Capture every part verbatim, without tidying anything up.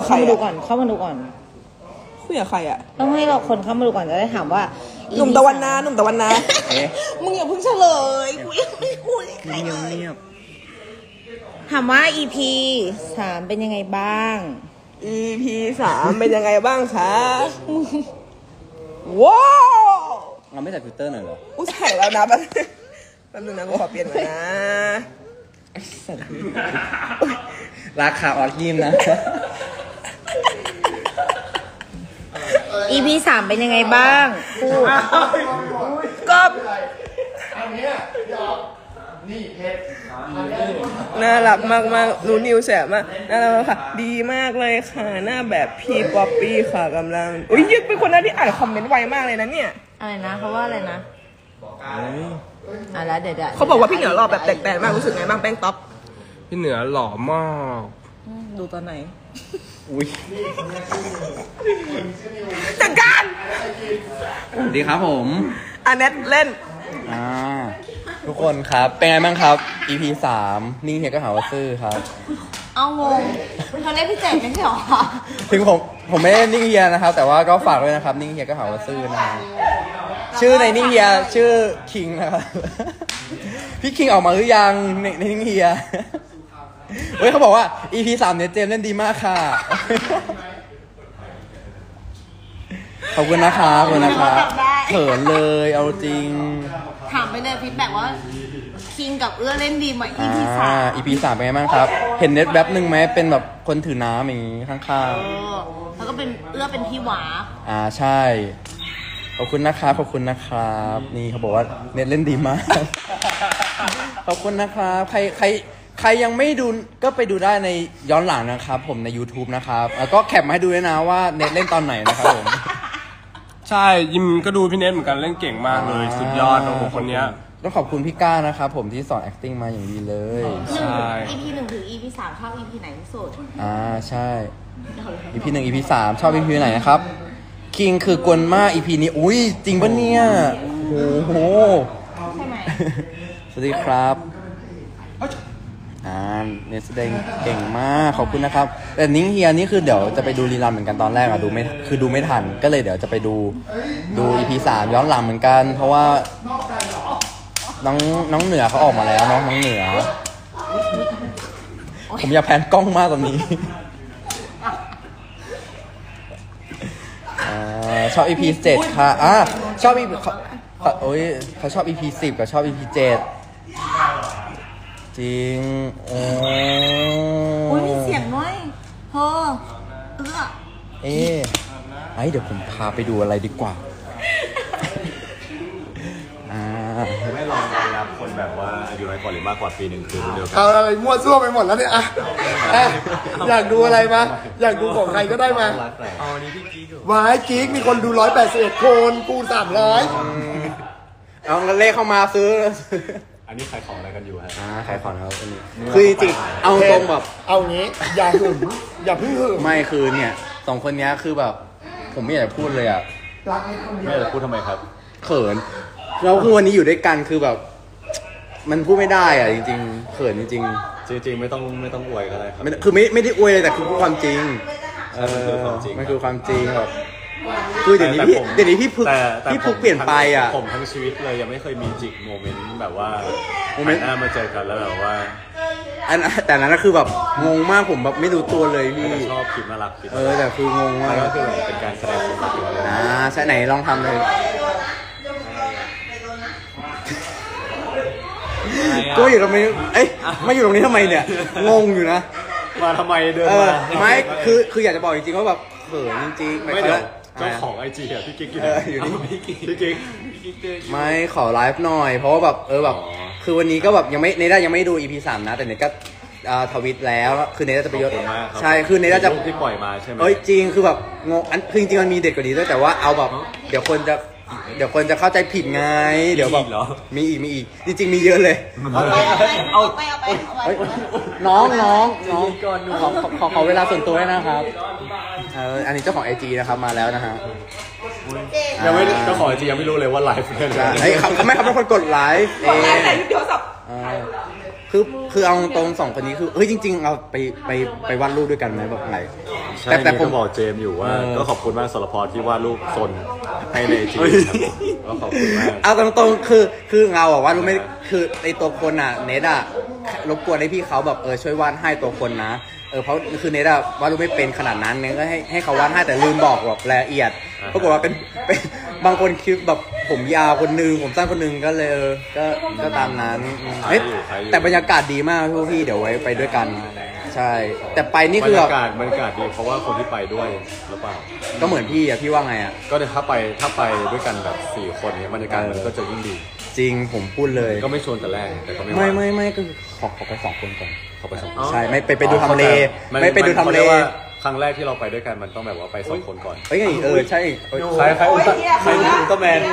เข้ามาดูก่อนเข้ามาดูก่อนคุยกับใครอ่ะต้องให้เราคนเข้ามาดูก่อนจะได้ถามว่าหนุ่มตะวันนาหนุ่มตะวันนามึงอย่าเพิ่งเฉลยกูยังไม่คุยใครเลยถามว่า อี พี สามเป็นยังไงบ้างอี พี สามเป็นยังไงบ้างคะว้าวเราไม่ใส่ฟิลเตอร์หน่อยเหรออุ้ยใส่แล้วนะแป๊บแป๊บนึงนะกูขอเปลี่ยนก่อนนะราคาออดยิมนะอี พี สามเป็นยังไงบ้างพูดก็น่ารักมากมากรู้นิวแสบมากน่ารักค่ะดีมากเลยค่ะหน้าแบบพี่ป๊อปปี้ค่ะกำลังอุ้ยยึดเป็นคนหน้าที่อ่านคอมเมนต์ไวมากเลยนะเนี่ยอะไรนะเขาว่าอะไรนะอะไรเดี๋ยวเขาบอกว่าพี่เหนือหล่อแบบแตกๆมากรู้สึกไงบ้างแป้งต๊อปพี่เหนือหล่อมากดูตอนไหนอุ้ยจัดการดีครับผมอันเน็ตเล่นอ่าทุกคนครับเป็นไงบ้างครับ อี พี สามนิ่งเฮียก็หาว่าซื่อครับเอางงเขาเล่นพี่แจกไม่ใช่หรอถึงผมผมไม่ได้นิ่งเฮียนะครับแต่ว่าก็ฝากด้วยนะครับนิ่งเฮียก็หาว่าซื่อนะชื่อในนิ่งเฮียชื่อคิงนะครับพี่คิงออกมาหรือยังในในนิ่งเฮียเฮ้ยเขาบอกว่า อี พี สามเนี่ยเจมเล่นดีมากค่ะขอบคุณนะคะขอบคุณนะคะเขินเลยเอาจริงถามไปเลยฟีดแบ็กว่าคิงกับเอื้อเล่นดีไหม อี พี สามอี พี สามเป็นไงบ้างครับเห็นเน็ตแป๊บนึงไหมเป็นแบบคนถือน้ำอย่างนี้ข้างๆแล้วก็เป็นเอื้อเป็นพี่หวาอ่าใช่ขอบคุณนะครับขอบคุณนะครับนี่เขาบอกว่าเน็ตเล่นดีมากขอบคุณนะครับใครใครใครยังไม่ดูก็ไปดูได้ในย้อนหลังนะครับผมใน YouTube นะครับแล้วก็แคปมาให้ดูด้วยนะว่าเน็ตเล่นตอนไหนนะครับผมใช่ยิมก็ดูพี่เน็ตเหมือนกันเล่นเก่งมากเลยสุดยอดโอ้โหคนนี้ต้องขอบคุณพี่ก้านะครับผมที่สอน acting มาอย่างดีเลยใช่ อี พี หนึ่งถึง อี พี สามชอบ อี พี ไหนที่สุดอ่าใช่ อี พี หนึ่ง อี พี สามชอบ อี พี ไหนนะครับคิงคือกวนมาก อี พี นี้อุ้ยจริงปะเนี่ยโอ้โหใช่ไหมสวัสดีครับอ่าเนี่ยแสดงเก่งมากขอบคุณนะครับแต่นิ้งเฮียนี่คือเดี๋ยวจะไปดูรีลันเหมือนกันตอนแรกอะดูไม่คือดูไม่ทันก็เลยเดี๋ยวจะไปดูดู อี พี สามย้อนหลังเหมือนกันเพราะว่าน้องน้องเหนือเขาออกมาแล้วน้องน้องเหนือผมอยากแพนกล้องมากตอนนี้ชอบ อี พี เจ็ดค่ะอ่ะชอบ อี พี โอ้ยเขาชอบ อี พี สิบกับชอบ อี พี เจ็ดจริงโอ้ยมีเสียงด้วยเธอเออเอ๊ะไอเดี๋ยวผมพาไปดูอะไรดีกว่าอ่าไม่ลองรับคนแบบว่าอายุน้อยกว่าหรือมากกว่าปีหนึ่งคือเดียวกันเอาอะไรมั่วซั่วไปหมดแล้วเนี่ยอ่ะอยากดูอะไรมาอยากดูของใครก็ได้มาเอาอันนี้พี่กิ๊กวายกิ๊กมีคนดูร้อยแปดสิบเอ็ดคนกูสามร้อยเอาเงินเลขเข้ามาซื้ออันนี้ขายของอะไรกันอยู่ฮะอ่าขายของครับอันนี้คือจริงเอาตรงแบบเอางี้อย่าหึงอย่าพึ่งหึงไม่คือเนี่ยสองคนนี้คือแบบผมไม่อยากจะพูดเลยอ่ะไม่อยากจะพูดทำไมครับเขินเราคือวันนี้อยู่ด้วยกันคือแบบมันพูดไม่ได้อ่ะจริงๆเขินจริงๆจริงๆไม่ต้องไม่ต้องอวยก็ได้ครับคือไม่ไม่ได้อวยเลยแต่คือพูดความจริงเออมันคือความจริงแบบคือเดี๋ยวนี้พี่เดี๋ยวนี้พี่พึกพี่พึกเปลี่ยนไปอ่ะผมทั้งชีวิตเลยยังไม่เคยมีจิกโมเมนต์แบบว่าโมเมนต์หน้ามาเจอกันแล้วแบบว่าอันแต่นั้นก็คือแบบงงมากผมแบบไม่รู้ตัวเลยพี่ชอบคลิปน่ารักเออแต่คืองงมากก็คือเป็นการแสดงความรักเลยอ่าใช่ไหนลองทำเลยก็อยู่ตรงนี้เอ้ยไม่อยู่ตรงนี้ทำไมเนี่ยงงอยู่นะมาทำไมเดินมาไม่คือคืออยากจะบอกจริงๆว่าแบบเขินจริงๆไม่เดี๋ยวเจ้าของไอจีอ่ะพี่กิ๊กอยู่นี่พี่กิ๊กพี่กิ๊กไม่ขอไลฟ์หน่อยเพราะว่าแบบเออแบบคือวันนี้ก็แบบยังไม่เนด้ายังไม่ดู อี พี สามนะแต่เนด้าก็ทวิตแล้วคือเนด้าจะไปยศใช่คือเนด้าจะที่ปล่อยมาใช่ไหมเอ้ยจริงคือแบบงงอันคือจริงๆมันมีเด็ดกว่านี้ด้วยแต่ว่าเอาแบบเดี๋ยวคนจะเดี๋ยวคนจะเข้าใจผิดไงเดี๋ยวแบบมีอีกมีอีกจริงๆมีเยอะเลยเอาไปเอาไปน้องน้องน้องขอขอขอเวลาส่วนตัวให้นะครับเอออันนี้เจ้าของ ไอ จี นะครับมาแล้วนะฮะยังไม่เจ้าของ ไอ จี ยังไม่รู้เลยว่าไลฟ์เป็นไงเฮ้ยเขาไม่เขาเป็นคนกดไลฟ์เองคือคือเอาตรงสองคนนี้คือเฮ้ยจริงๆเราไปไปไปวาดรูปด้วยกันไหมแบบไหนใช่แต่แต่นี่ผก็มบอกเจมส์อยู่ว่าเออก็ขอบคุณมากสรพที่วาดรูปซนให้ในจีก็ขอบคุณมากเอาตรงๆคือคือเงาอะว่ารู้ไหมคือไอตัวคนอะเนทอะรบกวนให้พี่เขาแบบเออช่วยวาดให้ตัวคนนะเออเพราะคือเนทอะวาดรูปไม่เป็นขนาดนั้นเนี่ยก็ให้ให้เขาวาดให้แต่ลืมบอกแบบรายละเอียดปรากฏว่าเป็นเป็นบางคนคิดแบบผมยาวคนนึงผมสั้นคนนึงก็เลยเออก็ก็ตามนั้นเฮ้ยแต่บรรยากาศดีมากพี่พี่เดี๋ยวไว้ไปด้วยกันใช่ แต่ไปนี่บรคือรแบยาบกาศบรรยากาศดีเพราะว่าคนที่ไปด้วยหรือเปล่าก็เหมือนพี่อะพี่ว่าไงอะก็ถ้าไปถ้าไปด้วยกันแบบสี่คนเนี้ยบรรยากาศมันก็จะยิ่งดีจริงผมพูดเลยก็ไม่ชวนแต่แรกแต่ก็ไม่ไม่ว่าไม่ไม่ก็คือขอขอไปสองคนก่อนเขาไปสองใช่ไม่ไปไปดูทำเลมันไม่ไปดูทำเลนขารียกว่าครั้งแรกที่เราไปด้วยกันมันต้องแบบว่าไปสองคนก่อนเอ้ยเออใช่เอ้ยใครใครอุลตร้าใครอุลตร้าแมน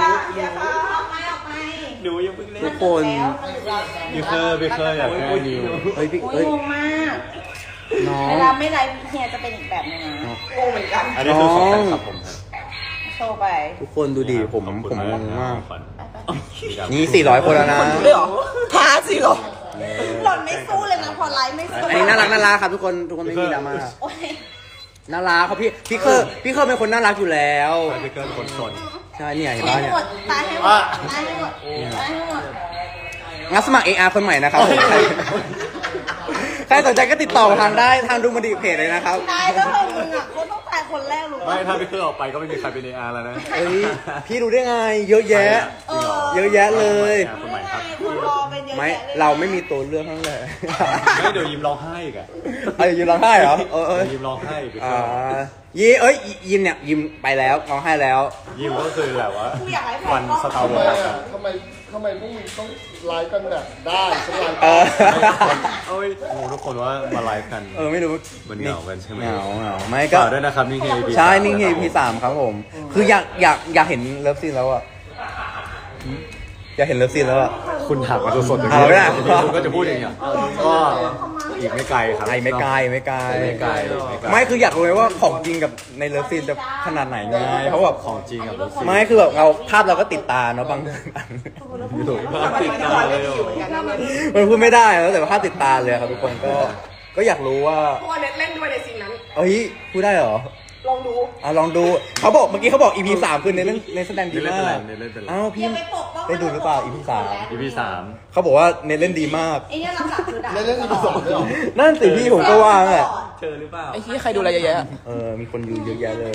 หนูยังเพิ่งเล่นทุกคนพี่เคอร์พี่เคอร์อยากแก้นิวเฮ้ยพี่โอ้ยเอ้ยงงมากน้องเวลาไม่ไลฟ์เฮียจะเป็นอีกแบบนึงนะงงเหมือนกันอันนี้คือของแฟนคลับผมครับโชว์ไปทุกคนดูดิผมขอบผคุณมงงมากขวัญนี่สี่ร้อยคนแล้วนะด้วยเหรอพาสิเหรอหล่อนไม่สู้เลยนะพอไลฟ์ไม่สู้อันนี้น่ารักน่ารักครับทุกคนทุกคนไม่มีดราม่าโอ้ยน่ารักเขาพี่พี่เคอร์พี่เคอร์เป็นคนน่ารักอยู่แล้วพี่เคอร์เป็นคนสนใช่เนี่ยเห็นตาป่ะยให้เนี่ยหมดตายให้หมดตายให้หมดตายให้หมดงัดสมัคร เอ อาร์ คนใหม่นะครับผมใครใครสนใจก็ติดต่อทางได้ทางดูมันดีเพจเลยนะครับตายก็เถอะมึงอ่ะคนต้องตายคนแรกรู้ไม่ป่ะถ้าพี่เคอร์ออกไปก็ไม่มีใครเป็นเออาร์แล้วนะเฮ้ยพี่รู้ได้ไง เยอะแยะเออเยอะแยะเลยคนใหม่ครับคนรอเป็นเยอะไม่แยะลยเราไม่มีตัวเลือกทั้งเลยไม่เดี๋ยวยิ้มร้องไห้อีกอะเอ้ยยิมร้องไห้เหรอเออเออยิ้มร้องไห้พี่เคอ่าอร์ยีเอ้ยยิมเนี่ยยิมไปแล้วร้องไห้แล้วยิ้มก็คือแบบว่ากูอยากให้แฟฟันนสตาร์วอร์กันทำไมทำไมพวกมึงต้องไลฟ์กันแบบได้ฉันไลฟ์เอได้อเอ้ยงงทุกคนว่ามาไลฟ์กันเออไม่รู้มันเหงากันใช่ไหมเหงาเหงาไม่ก็ฝากด้วยนะครับนี่คือ อี พีใช่สามนี่ไง อี พี สามครับผม คืออยากอยากอยากเห็นเลิฟซีนแล้วอ่ะอยากเห็นเลิฟซีนแล้วอ่ะคุณถามมาสดๆอย่างเอานี้ไม่ได้คุณก็จะพูดอย่างเงี้ยก็อีกไม่ไกลครับไอไม่ไกลไม่ไกลไม่ไกลไม่ไกลไม่คืออยากรู้เลยว่าของจริงกับในเลิฟซีนจะขนาดไหนไงเพราะแบบของจริงกับรถซีไม่คือแบบเราภาพเราก็ติดตาเนาะบางติดตาเลยมันพูดไม่ได้แล้วแต่ว่าภาพติดตาเลยครับทุกคนก็ก็อยากรู้ว่าเพราะว่าเน็ตเล่นด้วยในซีนนั้นเอ้ยพูดได้เหรอลองดูอ่ะลองดูเขาบอกเมื่อกี้เขาบอก อี พี สามคือในเรื่องในแสดงดีเล่นมาเป็นไรกเล่นเป็นไรอ้าวพี่อย่าไปปกป้องได้ดูหรือเปล่า อี พี สามอีพีสามเขาบอกว่าเนเล่นดีมากไอ้เนี่ยหลักๆคือด่าเล่นเล่นอีพีสองด้วยเหรอนั่นสิพี่ผมก็ว่าแหละไอ้ที่ใครดูอะไรเยอะแยะเออมีคนอยู่เยอะแยะเลย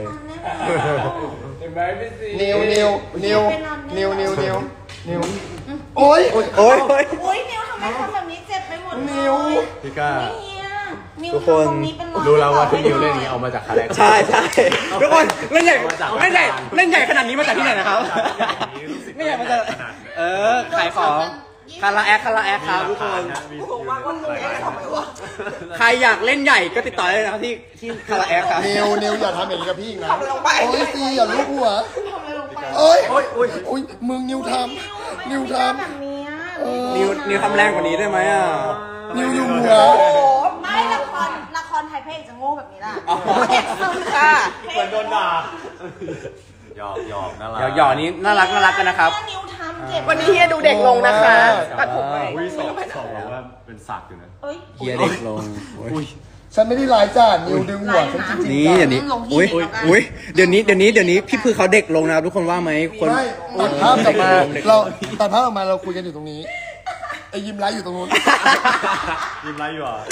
นิวนิวนิวนิวนิวนิวนิวโอ้ยโอ้ยโอ้ยโอ้ยนิวทำไมทำแบบนี้เจ็บไปหมดเลยนิวพี่ก้าเฮียนิวทุกคนทำตรงนี้เป็นรอยรู้แล้วว่าที่นิวเล่นนี้เอามาจากคาแรคเตอร์ใช่ใช่ทุกคนเล่นใหญ่เล่นใหญ่เล่นใหญ่ขนาดนี้มาจากที่ไหนนะครับไม่ใหญ่มาจากเออขายของคาราแอคคาราแอคครับทุกคน ใครอยากเล่นใหญ่ก็ติดต่อได้นะครับที่ที่คาราแอคครับนิวนิวอย่าทำอย่างนี้กับพี่อีกนะโอ้ยซีอย่าลูบหัวโอ้ยโอ้ยโอ้ยมึงนิวทำนิวทแบบนี้อะำเออนิวนิวทำแรงกว่านี้ได้ไหมอ่ะนิวอยู่หัวโอ้ไม่ละครละครไทยพระเอกจะโง่แบบนี้ล่ะเอกซึมค่ะเหมือนโดนด่าหยอกหยอกน่ารักหยอกหยอกนี้น่ารักน่ารักกันนะครับนิวทำเจ็บวันนี้เฮียดูเด็กลงนะคะตัดผมใหม่อุ้ยสองสองบอกว่าเป็นสักอยู่นะเอ้ยเฮียเด็กลงอุ้ยฉันไม่ได้ไลฟ์จ้านิวดึงหัวฉันจริงๆนี่จ้ะเดี๋ยวนี้อุ้ยอุ้ยเดี๋ยวนี้เดี๋ยวนี้เดี๋ยวนี้พี่พือเขาเด็กลงนะครับทุกคนว่าไหมคนไม่ตัดภาพกลับมาเราตัดภาพออกมาเราคุยกันอยู่ตรงนี้ไอ้ยิมไลฟ์อยู่ตรงนู้นยิ้มไรอยู่อ่ะ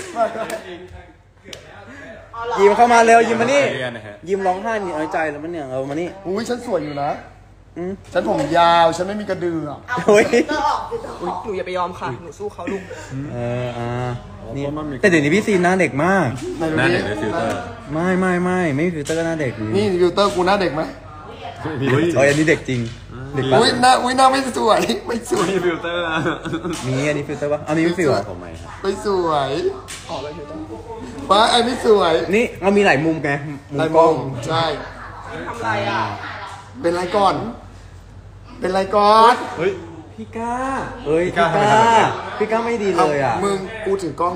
ยิ้มเข้ามาเร็วยิ้มมานี่เรียนนะฮะยิ้มร้องไห้มีน้อยใจแล้วมันเนี่ยเอามานี่อุ้ยฉันสวยอยู่นะอืมฉันผมยาวฉันไม่มีกระเดือกเอาโอ้ยก็ออกคือจะออกหนูอย่าไปยอมค่ะ หนูสู้เขาลูกเอออ่านี่แต่เดี๋ยวนี้พี่ซีนหน้าเด็กมากหน้าเด็กในฟิลเตอร์ไม่ไม่ไม่ไม่มีฟิลเตอร์ก็หน้าเด็กนี่ฟิลเตอร์กูหน้าเด็กไหมอุ้ยเอ้ยอันนี้เด็กจริงเด็กปะอุ้ยหน้าอุ้ยหน้าไม่สวยไม่สวยมีฟิลเตอร์อะมีอันนี้ฟิลเตอร์ปะอันนี้ไม่ฟิลเหรอผมไหมครับไม่สวยออกเลยฟิลเตอร์ป้าไอ้ไม่สวยนี่เรามีหลายมุมไงมุมไรกมล้ออง งใช่ทำไรอ่ะเป็นไรก่อน เป็นไรก่อนเฮ้ยพี่ก้าเอ้ยพี่พี่ก้าก้าพี่ก้าไม่ดีเลยอ่ะมึงกูถือกล้อง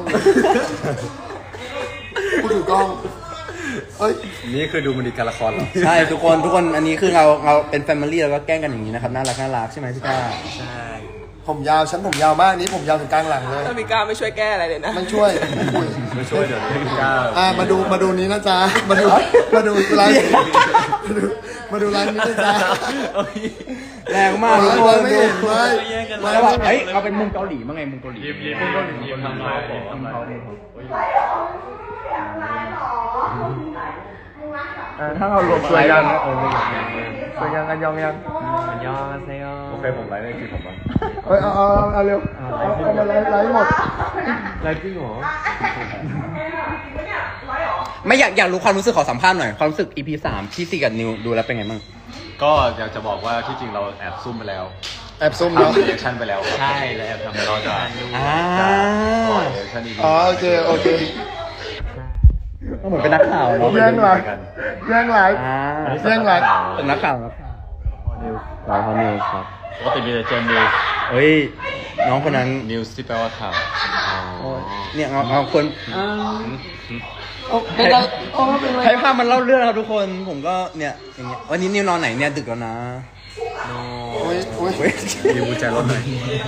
กูถือกล้องเอ้ยนี่คือดูมันดีการละครเหรอใช่ทุกคนทุกคนอันนี้คือเราเราเป็นแฟมิลี่แล้วก็แกล้งกันอย่างนี้นะครับน่ารักน่ารักใช่ไหมพี่ก้าใช่ผมยาวฉันผมยาวมากนี้ผมยาวถึงกลางหลังเลยถ้ามีกล้าไม่ช่วยแก้อะไรเลยนะไม่ช่วยอุ้ยไม่ช่วยเดี๋ยวไม่กล้าอ่ามาดูมาดูนี้นะจ๊ะมาดูมาดูไลฟ์มาดูมาดูไลฟ์นี้นะจ๊ะแรงมากไลทุกฟ์คนไม่ดูเห็นไลฟ์ไลแล้วฟ์แบบไม่เฮ้ยเห็นเอาเป็นมุมเกาหลีมั้งไงมุมเกาหลียิ้มยิ้มยิ้มยิ้มทำเขาทำเขาถ้าเรารวมสวยยังสวยยังกันยองยังโอเคผมไลฟ์ในคลิปผมบ้างเอ้ยเอาเอาเอาเอาเร็วเอาเอามาไลฟ์ไลฟ์หมดไลฟ์จริงเหรอไม่อยากอยากรู้ความรู้สึกขอสัมภาษณ์หน่อยความรู้สึก อี พี สามที่สี่กับนิวดูแล้วเป็นไงบ้างก็อยากจะบอกว่าที่จริงเราแอบซุ่มไปแล้วแอบซุ่มเนาะทำรีแอคชั่นไปแล้วใช่แล้วแอบทำเราจะอ่าปล่อยรีแอคชั่นดีๆอ๋อโอเคโอเคก็เหมือนเป็นนักข่าวเนาะแย่งไลฟ์แย่งไลฟ์อ่าแย่งไลฟ์เป็นนักข่าวครับเราเขานิวครับปกติมีแต่เจมนิวส์เฮ้ยน้องคนนั้นนิวส์ที่แปลว่าข่าวเนี่ยเอาเอาคนเป็นเราโอ้เป็นไรให้ภาพมันเล่าเรื่องนะครับทุกคนผมก็เนี่ยอย่างเงี้ยวันนี้นิวนอนไหนเนี่ยดึกแล้วนะโอ้ยโอ้ยเว้ยนิวกุญแจรถหน่อย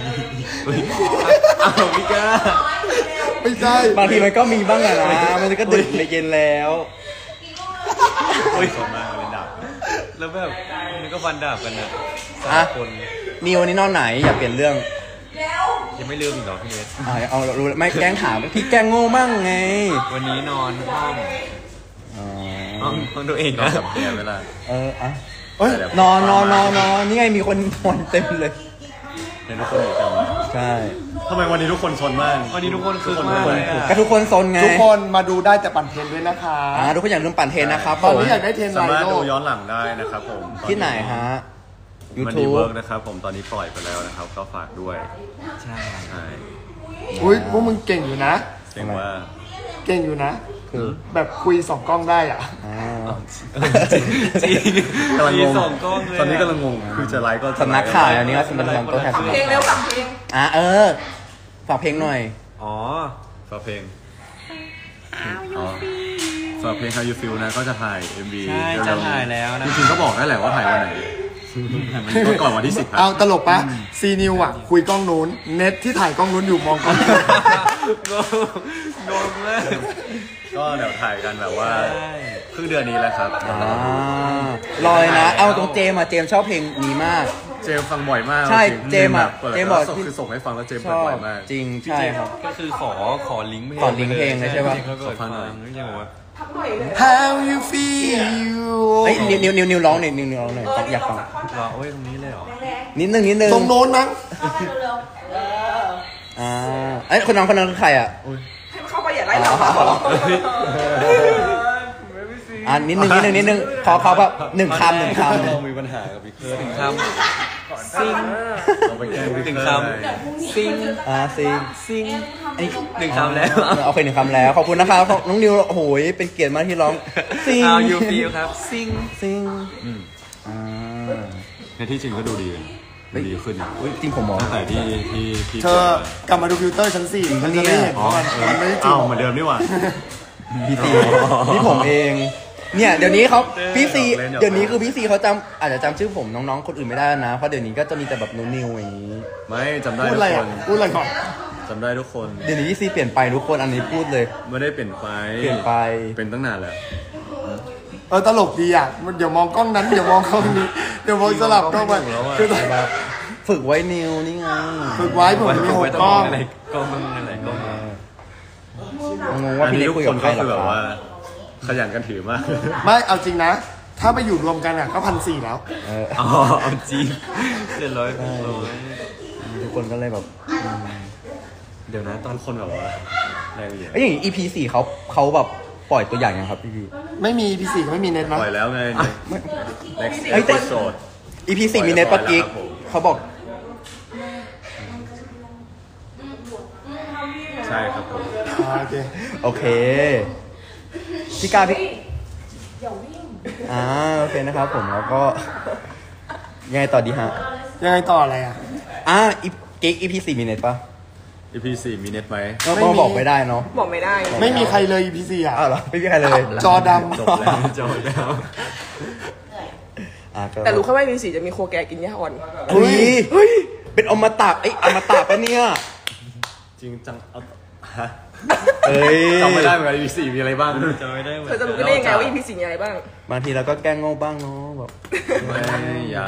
อ้าวพี่ก้าไม่ใช่บางทีมันก็มีบ้างอะนะมันก็ดึกในเย็นแล้วโอ้ยสดมากเลยดับแล้วแบบนี่ก็ฟันดาบกันนะสาอ่ะมคนนิววันนี้นอนไหนอย่าเปลี่ยนเรื่องยังไม่ลืมอีกเหรอพี่เนสอ่ะเอารู้แล้วไม่แกล้งถามพี่แกล้งโง่มั่งไงวันนี้นอนห้องอ๋อห้องห้องตัวเองนะกับเมียเวลาเอออ่ะเอ้ยนอนนอนนอนนอนนี่ไงมีคนนอนเต็มเลยเห็นทุกคนอยู่เต็มเลยใช่ทำไมวันนี้ทุกคนซนมากวันนี้ทุกคนคือมากเลยอะก็ทุกคนซนไงทุกคนมาดูได้แต่ปั่นเทรนด้วยนะคะอ่าทุกคนอย่าลืมปั่นเทรนนะครับตอนผมนี้อยากได้เทรนไลสามารถโลดูย้อนหลังได้นะครับผมที่ไหนฮะมันดี YouTube เวิร์กนะครับผมตอนนี้ปล่อยไปแล้วนะครับก็ฝากด้วยใช่ใช่อุ้ยพวกมึงเก่งอยู่นะเก่งว่าเก่งอยู่นะคือแบบคุยสองกล้องได้อ่ะอ่าจริงกำลังงงตอนนี้กำลังงงคือจะไลฟ์ก็จะสำนักข่าวอันนี้ก็สำนักข่าวตัวแทนสำนักเพลงเร็วข่าวฟังเพลงอ่ะเออฝากเพลงหน่อยอ๋อฝากเพลงอ๋อฝากเพลง How You Feel นะก็จะถ่าย เอ็ม วีใช่จะถ่ายแล้วนะจริงๆก็บอกได้แหละว่าถ่ายวันไหนมันก่อนวันที่สิบเอาตลกปะซีนิวอ่ะ คุยกล้องนู้น เน็ตที่ถ่ายกล้องนู้นอยู่มองกล้องงงงงมากก็เดี๋ยวถ่ายกันแบบว่าครึ่งเดือนนี้แหละครับอ่าลอยนะ เอาตรงเจมส์อะเจมส์ชอบเพลงนี้มากเจมส์ฟังบ่อยมากใช่จริงเจมส์อะเปิดเจมส์แล้วบอกคือส่งให้ฟังแล้วเจมส์ชเปิดอบบ่อยมากจริงใช่ครับก็คือขอขอลิงก์เพลงขอลิงก์เพลงเลยใช่ปะก็เปิดฟังไม่ใช่บอกว่า How you feel เอ้ยนิวนิวนิวนิวร้องหน่อยนิวนิวร้องหน่อยอยากฟังรอโอ้ยตรงนี้เลยเหรอนิดนึงนิดนึงตรงโน้นมั้งอ่าเอ้ยคนน้องคนนั้นคือใครอ่ะเข้าไปอย่าไล่เราอ่านิดนึงนิดนึงนิดนึงขอเขาแบบหนึ่งคำหนึ่งคำเรามีปัญหากับพี่เคิร์ดถึงคำซิงเราไปแกล้งพี่ถึงเคิร์ดคำซิงอ่าซิงซิงไอ้หนึ่งคำแล้วโอเคหนึ่งคำแล้วขอบคุณนะครับน้องนิวโอ้โหเป็นเกียรติมากที่ร้องซิงเอายูฟีลครับซิงซิงอ่าในที่จริงก็ดูดีดูดีขึ้นนะอุ๊ยจริงผมมองตั้งแต่ที่ที่ที่เธอกลับมาดูฟิลเตอร์ชั้นสี่มันจะได้เห็นอ๋อว่ามันมันไม่ได้จริเอ้าง เหมือนเดิมนี่หว่าพี่ซีนี่ผมเอง เนี่ยเดี๋ยวนี้เขาพี่ซีเล่นหยอกเดี๋ยวนี้คือพี่ซีเขาจำอาจจะจำชื่อผมน้องๆคนอื่นไม่ได้แล้วนะเพราะเดี๋ยวนี้ก็จะมีแต่แบบนูนิวอย่างนี้ไม่จำได้พูดทุอะไรกคอ่ะนพูดอะไรก่อนจำได้ทุกคนเดี๋ยวนี้พี่ซีเปลี่ยนไปทุกคนอันนี้พูดเลยไม่ได้เปลี่ยนไปเปลี่ยนไปเป็นตั้งนานแล้วเออตลกดีอ่ะมันเดี๋ยวมองกล้องนั้นเดี๋ยวมองกล้องนี้เดี๋ยวมองสลับกล้องไปคือแบบฝึกไว้นิวนี่ไงฝึกไว้ผมมีหกไว้กล้องอะไรกล้องอะไรกล้องงงว่าอันพี่นี้เล็กทุกคุยคกับนใครก็หรคือ อแบบคว่ารับขยันกันถือมากไม่เอาจริงนะ ถ้าไปอยู่รวมกันอ่ะก็พันสี่แล้วเอออ๋อเอาจริงเจ็ดร้อยแปดร้อยทุกคนก็เลยแบบเดี๋ยวนะตอนทุกคนแบบว่าแรงเหยียดไอ้ยอย่างนี้ อี พี สี่เขาเขาแบบปล่อยตัวอย่างยังครับพี่พี่ไม่มีพีสี่ก็ไม่มีเน็ตนะปล่อยแล้วไง next เอ้ยแต่ episode อี พี สี่มีเน็ตปะกิ๊กเขาบอกใช่ครับผมอ่าโอเคโอเคพี่กาพี่อ่าโอเคนะครับผมแล้วก็ยังไงต่อดีฮะยังไงต่ออะไรอ่ะอ่าอีกิ๊ก อี พี สี่มีเน็ตปะอี พี สี่มีเน็ตไหมก็ไม่มีบอกไม่ได้เนาะบอกไม่ได้ไม่มีใครเลยพีสี่อ่ะอ้าวเหรอไม่มีใครเลยจอดจบแล้วจบแล้วอ่ะก็แต่รู้แค่ว่ามีสีจะมีโคแกกินยาอ่อนเฮ้ยำเฮ้ยเป็นอมตะไอ้ยอมตะปะเนี่ยจริงจังเอาฮะเอ้ยจำไม่ได้เหมือนกัน อี พี สี่มีอะไรบ้างจำไม่ได้เหมือนเธอจะรู้ได้ยังไงว่า อี พี สี่มีอะไรบ้างบางทีเราก็แกล้งโง่บ้างเนาะแบบไม่ยัง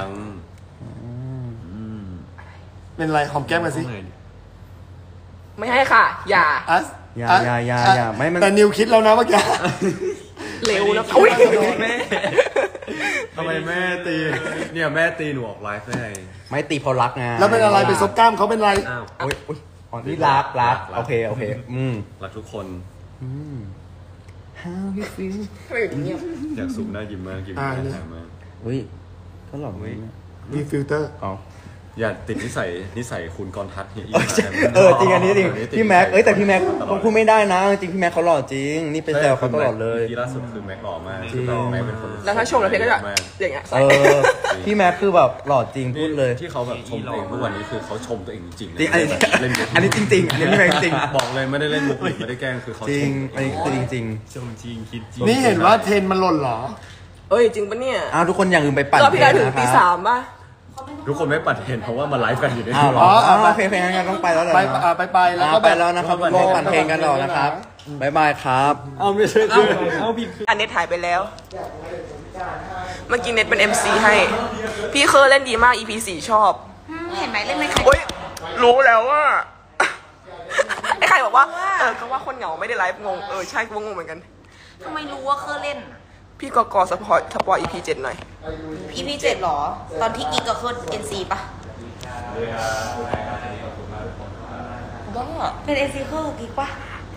เป็นไรหอมแก้มกันสิไม่ให้ค่ะ อย่าอัสอย่าอัสอย่าอย่าอย่าไม่มันแต่นิวคิดแล้วนะเมื่อกี้เร็วนะอุ้ยแม่ทำไมแม่ตีเนี่ยแม่ตีหนูออกไลฟ์ได้ไงไม่ตีเพราะรักไงแล้วเป็นอะไรไปซบกล้ามเขาเป็นไรอ้าวโอ้ยโอ้ยอ๋อนี่รักรักรักโอเคโอเคอืมรักทุกคนอืม How you feel ทำไมอยู่เงียบอยากสูบหน้ายิ้มมากยิ้มอ่าหน้านี่แข็งมากอุ้ยก็หล่อไหมมีฟิลเตอร์อ๋ออย่าติดนิสัยนิสัยคุณกรทัศน์เฮียอีเออใช่เออจริงอันนี้จริงพี่แม็กเอ้ยแต่พี่แม็กผมพูดไม่ได้นะจริงพี่แม็กเขาหล่อจริงนี่เป็นแซวเขาตลอดเลยที่ล่าสุดคือแม็กหล่อมากจริงแม็กเป็นคนแล้วถ้าชมแล้วเพชรก็จะมากอย่างเงี้ยเออพี่แม็กคือแบบหล่อจริงพูดเลยที่เขาแบบชมตัวเองทุกวันนี้คือเขาชมตัวเองจริงๆนะจริงอันนี้เล่นมุกอันนี้จริงๆอันนี้พี่แม็กจริงบอกเลยไม่ได้เล่นมุกไม่ได้แกล้งคือเขาจริชงมอันนี้คือจริงชมจริงคิดจริงนี่เห็นว่าเทรนมันหล่นเหรอเอ้ยจริงปะเนี่ยๆอ้าวทุกคนอย่าลืมไปปั่นรอบพี่ได้ถึงเทรนตีนะคสารับมป่ะทุกคนไม่ปัดเห็นเพราะว่ามาไลฟ์กันอยู่ในอ้าวเหรออ๋ออ้าวโอเคโอเคงั้นต้องไปแล้วเหรอไปอ่าไปไปแล้วก็อ่าไปแล้วนะครับทุกคนปั่นเพลงกันต่อนะครับบ๊ายบายครับเอาไม่ใช่คือเอาผิดอันเน็ตหายไปแล้ว เมื่อกี้เน็ตเป็น เอ็ม ซี ให้ พี่เคอร์เล่นดีมาก อี พี สี่ชอบอืมเห็นไหมเล่นไม่ใครโอ้ยรู้แล้วว่า ไอ้ใครบอกว่า เออ ก็ว่าคนเหงาไม่ได้ไลฟ์งง เออ ใช่กูก็งงเหมือนกันทำไมรู้ว่าเคอร์เล่นพี่กอกอสปอร์ตสปอร์ต อี พี เจ็ดหน่อยอีพีเจ็ดหรอ ตอนที่กิ๊กกับเคอร์เอ็นซีปะบ้าเป็นเอ็นซีเคอร์กับกิ๊กปะ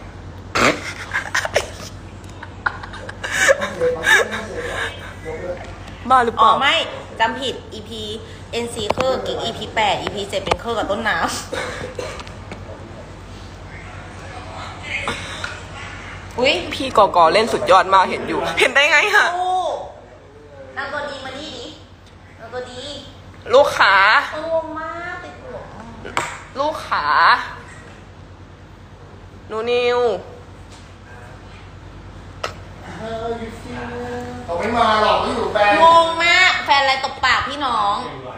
บ้าหรือเปอ๋อล่าไม่จำผิด อี พี เอ็น ซี เคอร์กิ๊ก อี พี แปด อี พี เจ็ดเป็นเคอร์กับต้นน้ำอุ้ยพี่กอกอเล่นสุดยอดมากเห็นอยู่ เห็นได้ไงฮะโอ้นางตัวดีมานี่ดินางตัวดีลูกขาโอ้มากติดหัวลูกขาหนูนิวเขาไม่มาหรอกเขาอยู่แบงงงมาก แฟนอะไรตบปากพี่น้อง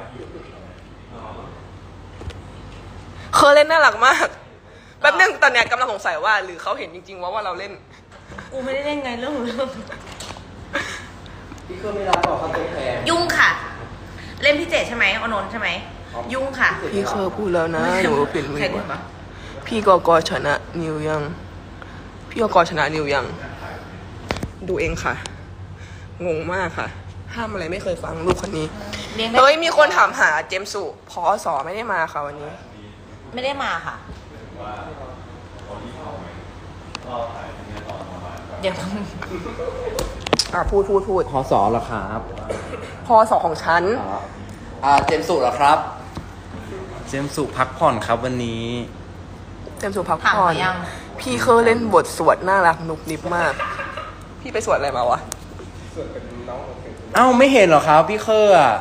เคอเล่นน่ารักมาก แป๊บนึงตอนเนี้ยกำลังสงสัยว่า หรือเขาเห็นจริงๆว่าว่าเราเล่นกูไม่ได้เล่นไงเรื่องเรื่องพี่ก็ไม่รับหรอกครับตัวแทนยุ่งค่ะ เล่นพี่เจตใช่ไหมอนนท์ใช่ไหม ยุ่งค่ะพี่เคอพูดแล้วนะหนูเปลี่ยนมืใครอพูดปะพี่กอกอชนะนิวยัง พี่กอกอชนะนิวยัง ดูเองค่ะ งงมากค่ะ ห้ามอะไรไม่เคยฟังลูกคนนี้เลี้ยงได้เฮ้ย มีคนถามหาเจมส์สุพอสอไม่ได้มาค่ะวันนี้ไม่ได้มาค่ะ เดี๋ยวอ่ะพูดพูดพูดพอสอเหรอครับพอสอของฉันอ๋ออ่าเจมส์สุเหรอครับ เจมส์สุพักผ่อนครับวันนี้เจมส์สุพักถามผ่อนมายังพี่เคอเล่นบทสวดน่ารักนุกนิบมาก พี่ไปสวดอะไรมาวะเอ้าไม่เห็นเหรอครับพี่เคอร์อ่ะ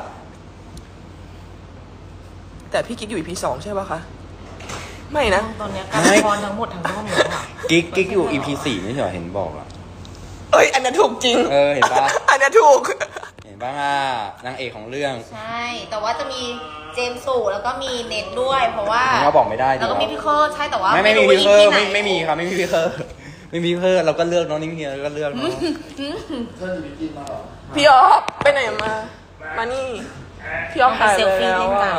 แต่พี่กิ๊กอยู่ อี พี สองใช่ปะคะ ไม่นะตอนเนี้ยการพรทั้งหมดทั้งร่วมเลยค่ะกิ๊กกิ๊กอยู่ อี พี สี่ไม่ใช่เหรอเห็นบอกอ่ะเอ้ย อันนั้นถูกจริงเออเห็นปะอันนั้นถูกเห็นบ้างอ่ะนางเอกของเรื่องใช่ แต่ว่าจะมีเจมส์สูแล้วก็มีเน็ตด้วย เพราะว่าอันนี้เราบอกไม่ได้ดิแล้วก็มีพี่เคอร์ใช่แต่ว่าไม่ไม่มีรู้พี่เคอร์ว่าไม่ EP หนไม่มีครับไม่มีพี่เคอร์ไม่มีพี่เคอร์เราก็เลือกน้องนิ่งเฮียก็เลือกเนาะพี่ออฟไปไหนมา มานี่ พี่ออฟไปหายเซไปลฟี่แล้วเล่นกัอะ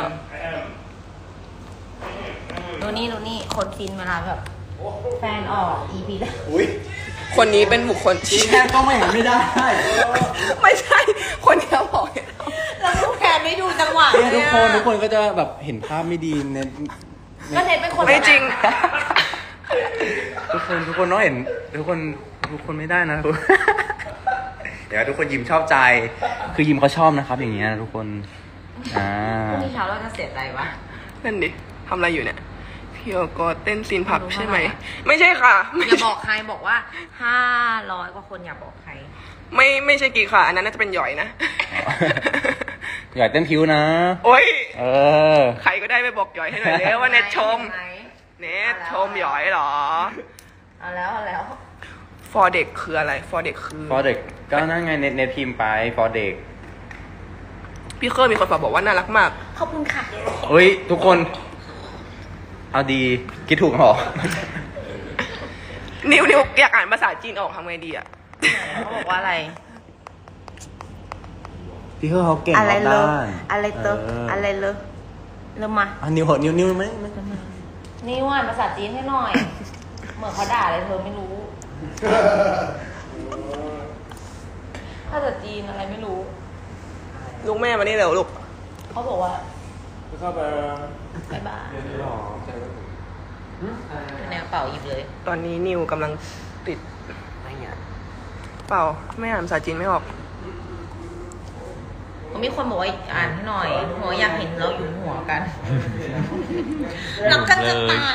นดูนี่ดูนี่คนฟินเวลาแบบ แฟนออก อี พี แรกอุ้ยคนนี้เป็นบุคคลที่แค่ต้องไม่เห็นไม่ได้ไม่ใช่ คนนี้บอกให้เราแล้วลูกแฟนไม่ดูจังหวะเนี่ยเลทุยกอะคนทุกคนก็จะแบบเห็นภาพไม่ดีในก็เน็ตเป็นคนไม่จริงทุกคนทุกคนต้องเห็นทุกคนทุกคนไม่ได้นะ ทุกเดี๋ยวทุกคนยิ้มชอบใจ คือยิ้มเขาชอบนะครับ อย่างเงี้ยนะทุกคนอ่าพรุ่งนี้เช้าเราจะเสียใจปะนั่นดิทำอะไรอยู่เนี่ย พี่ออก็เต้นซีนผับใช่ไหม ไม่ใช่ค่ะไม่อย่าใช่บอกใครบอกว่าห้าร้อยกว่าคนอย่าบอกใครไม่ไม่ใช่กีค่ะ อันนั้นน่าจะเป็นหย่อยนะอยากเต้นผิวนะโอ้ยเออใครก็ได้ไปบอกหย่อยให้หน่อยเลยว่าเน็ตชม เน็ตชมหย่อยเหรอเอาแล้วเอาแล้วฟอร์เด็กคืออะไร ฟอร์เด็กคือฟอเด็กก็นั่นไงเน็ตเน็ตพิมพ์ไปฟอเด็กพี่เคอร์มีคนฝากบอกว่าน่ารักมากขอบคุณค่ะเฮ้ย ทุกคน เอาดีคิดถูกเหรอนิวนิวอยากอ่านภาษาจีนออกทำไงดีอะเขาบอกว่าอะไรพี่เขาเก่งอะไรเลด้ยานอะไรเตออะไรเลยเริ่มมาอ่ะนิวเหรอนิวนิวไหมไม่นี่ว่าภาษาจีนให้หน่อย เหมือนเขาด่าอะไรเธอไม่รู้ ภาษาจีนอะไรไม่รู้ลูกแม่มานี่เร็วลูกเขาบอกว่าเข้าไปบายบายแนวเป่าหยิบเลยตอนนี้นิวกำลังติดเปล่าไม่อ่านภาษาจีนไม่ออกก็มีคนบอกว่าอ่านให้หน่อยหัวอยากเห็นเราอยู่หัวกันรักกันจะตาย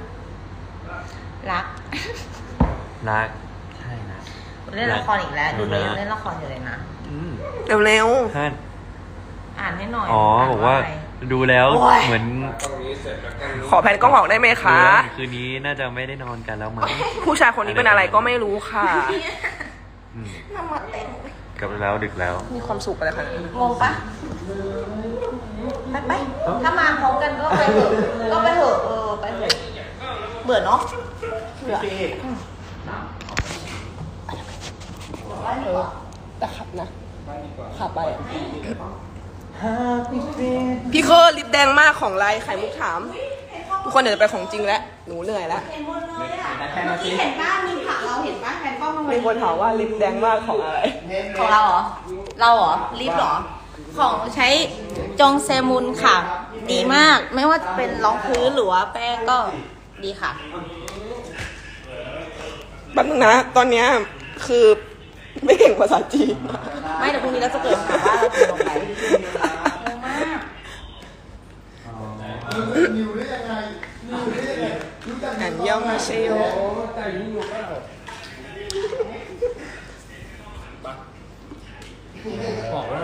รักรักใช่นะเล่นละครอีกแล้วดูเลยเล่นละครอยู่เลยนะเร็วท่านอ่านให้หน่อยอ๋อนบอกว่าอะไรดูแล้วโอ้ยเหมือนๆ ขอแผ่นกล้องออกได้ไหมคะคืนนี้น่าจะไม่ได้นอนกันแล้วมั้งผู้ชายคนนี้เป็นอะไรก็ไม่รู้ค่ะอืมน้ำมาเต็มกลับแล้วดึกแล้วมีความสุขอะไรขนาดนั้นงงปะไปไปถ้ามาพร้อมกันก็ไปเถอะก็ไปเถอะเออไปเถอะเบื่อเนาะเบื่อแต่ขับนะขับไปอะพี่เคอร์ลิปแดงมากของไรไข่มุกถาม ทุกคนเดี๋ยวจะไปของจริงแล้ว หนูเหนื่อยแล้วเห็นหมดเลยอ่ะเมื่อกี้เห็นป้ามีผักเราเห็นป้าแฟนกล้องมามีคนถามว่าลิปแดงมากของอะไรของเราเหรอ เราเหรอลิปเหรอ ของใช้จงเซมุนค่ะ ดีมาก ไม่ว่าจะเป็นรองพื้นหรือว่าแป้งก็ดีค่ะแป๊บนึงนะ ตอนเนี้ยคือไม่เก่งภาษาจีนไม่เดี๋ยวพรุ่งนี้เราจะเกิดค่ะว่าเราจะลงไปเร็วมากนิวได้ยังไงนิวได้ยังไงรู้จักอันยองฮาเซโยบอกแล้ว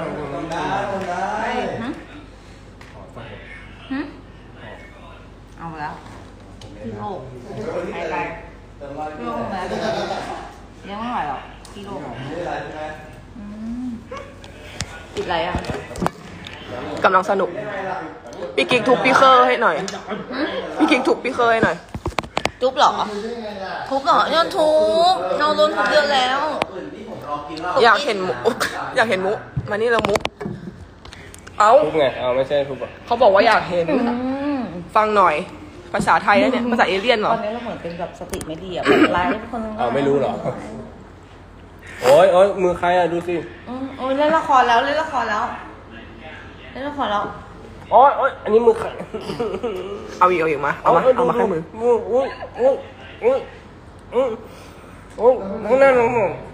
เอาไปแล้วกิโลไปไปกิโลแล้วยังไม่ไหวหรอกกิโลอืมติดอะไรอ่ะกำลังสนุก พี่กิ๊กทุบพี่เคอร์ให้หน่อย พี่กิ๊กทุบพี่เคอร์ให้หน่อยทุบเหรอ ทุบเหรอโดนทุบเราโดนทุบเยอะแล้วอยากเห็นมุก อยากเห็นมุก มานี่เรามุก เอ้าทุบไงเอาไม่ใช่ทุบอ่ะเขาบอกว่าอยากเห็น ฟังหน่อย ภาษาไทยแล้วเนี่ย ภาษาเอเลี่ยนเหรตออนนี้เราเหมือนเป็นแบบสติไม่ดีอ่ะไลน์ทุกคนเอาไม่รู้เหรอ โอ้ยโอ้ยมือใครอ่ะดูสิอืมโอ้ยเล่นละครแล้วเล่นละครแล้วเล่นละครแล้วโอ้ยโอ้ยอันนี้มือใครเอาอีกเอาอีกมา เอามา เอามาให้มืออุ้ยอุ้ยอุ้ยอุ้ยอุ้ยอุ้ยข้างหน้าหนู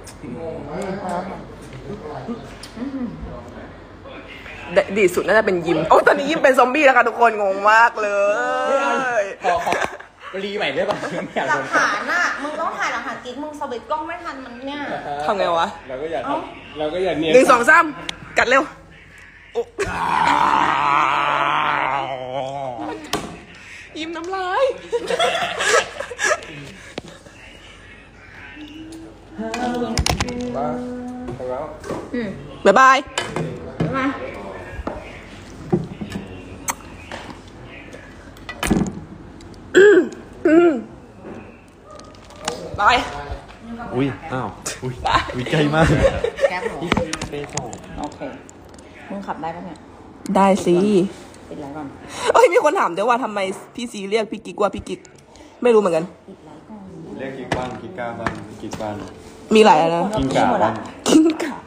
ดีสุดน่าจะเป็นยิม โอ้ตอนนี้ยิมเป็นซอมบี้แล้วค่ะทุกคน งงมากเลยขอขอรีใหม่ได้ป่ะไม่อยากหลัโดกนฐานอ่ะ มึงต้องถ่ายหลักฐานกิ๊กมึงสวิตช์กล้องไม่ทันมันเนี่ยทำไงวะเราก็อย่าทำเราก็อย่าเนียนหนึ่งสองสามกัดเร็วโอ้ยิ้มน้ำลายมาถึงแล้วบ๊ายบายมาบายอุ้ย อ้าว อุ้ยวิจัยมากแก๊ปเหรอโอเค มึงขับได้ปะเนี่ยได้สิปิดไลน์ก่อนเอ้ยมีคนถามด้วยว่าทำไมพี่ซีเรียกพี่กิ๊กว่าพี่กิ๊กไม่รู้เหมือนกันปิดไลน์ก่อนเรียกกิ๊กบ้างกิ๊กก้าบ้างกิ๊กบ้างมีหลายอันนะกิ้งก่าบ้างกิ้งก่า